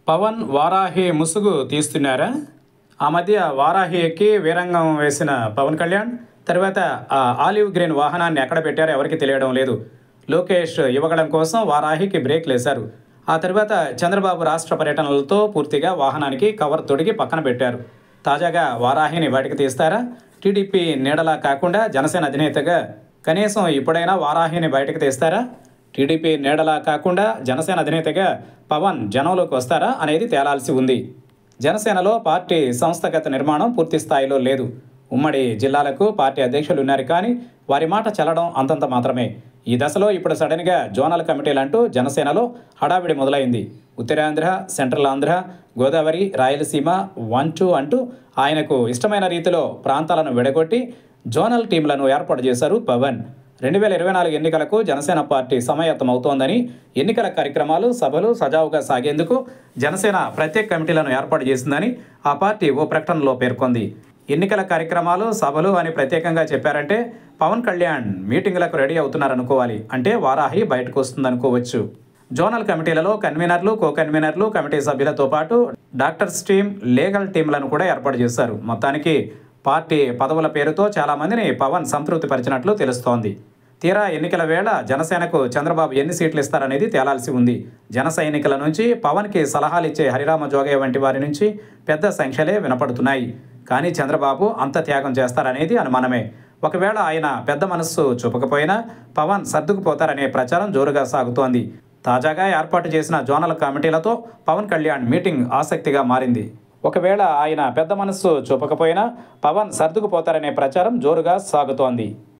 పవన్ వారాహి ముసుగు తీస్తున్నారా? ఆ మధ్య వారాహి ఎక్కి వీరంగం వేసిన పవన్ కళ్యాణ్ తర్వాత ఆ ఆలివ్ గ్రీన్ వాహనాన్ని ఎక్కడ పెట్టారో ఎవరికీ తెలియడం లేదు. లోకేష్ యువగళం కోసం వారాహికి బ్రేక్ లేశారు. ఆ తర్వాత చంద్రబాబు రాష్ట్ర పర్యటనలతో పూర్తిగా వాహనానికి కవర్ తొడిగి పక్కన పెట్టారు. తాజాగా వారాహిని బయటకు తీస్తారా? టీడీపీ నీడలా కాకుండా జనసేన అధినేతగా కనీసం ఇప్పుడైనా వారాహిని బయటకు తీస్తారా? టీడీపీ నీడలా కాకుండా జనసేన అధినేతగా పవన్ జనంలోకి వస్తారా అనేది తేలాల్సి ఉంది. జనసేనలో పార్టీ సంస్థాగత నిర్మాణం పూర్తి స్థాయిలో లేదు. ఉమ్మడి జిల్లాలకు పార్టీ అధ్యక్షులు ఉన్నారు, కానీ వారి మాట చెల్లడం అంతంత మాత్రమే. ఈ దశలో ఇప్పుడు సడన్గా జోనల్ కమిటీలంటూ జనసేనలో హడావిడి మొదలైంది. ఉత్తరాంధ్ర, సెంట్రల్ ఆంధ్ర, గోదావరి, రాయలసీమ 1, 2 అంటూ ఆయనకు ఇష్టమైన రీతిలో ప్రాంతాలను విడగొట్టి జోనల్ టీంలను ఏర్పాటు చేశారు పవన్. 2024 ఎన్నికలకు జనసేన పార్టీ సమాయత్తమవుతోందని, ఎన్నికల కార్యక్రమాలు, సభలు సజావుగా సాగేందుకు జనసేన ప్రత్యేక కమిటీలను ఏర్పాటు చేసిందని ఆ పార్టీ ఓ ప్రకటనలో పేర్కొంది. ఎన్నికల కార్యక్రమాలు, సభలు అని ప్రత్యేకంగా చెప్పారంటే పవన్ కళ్యాణ్ మీటింగులకు రెడీ అవుతున్నారనుకోవాలి. అంటే వారాహి బయటకు వస్తుందనుకోవచ్చు. జోనల్ కమిటీలలో కన్వీనర్లు, కో కన్వీనర్లు, కమిటీ సభ్యులతో పాటు డాక్టర్స్ టీం, లీగల్ టీంలను కూడా ఏర్పాటు చేశారు. మొత్తానికి పార్టీ పదవుల పేరుతో చాలామందిని పవన్ సంతృప్తి పరిచినట్లు తెలుస్తోంది. తీరా ఎన్నికల వేళ జనసేనకు చంద్రబాబు ఎన్ని సీట్లు ఇస్తారనేది తేలాల్సి ఉంది. జన సైనికుల నుంచి పవన్కి సలహాలు ఇచ్చే హరిరామ జోగయ్య వంటి వారి నుంచి పెద్ద సంఖ్యలే వినపడుతున్నాయి. కానీ చంద్రబాబు అంత త్యాగం చేస్తారనేది అనుమానమే. ఒకవేళ ఆయన పెద్ద మనస్సు చూపకపోయినా పవన్ సర్దుకుపోతారనే ప్రచారం జోరుగా సాగుతోంది. తాజాగా ఏర్పాటు చేసిన జోనల్ కమిటీలతో పవన్ కళ్యాణ్ మీటింగ్ ఆసక్తిగా మారింది. ఒకవేళ ఆయన పెద్ద మనస్సు చూపకపోయినా పవన్ సర్దుకుపోతారనే ప్రచారం జోరుగా సాగుతోంది.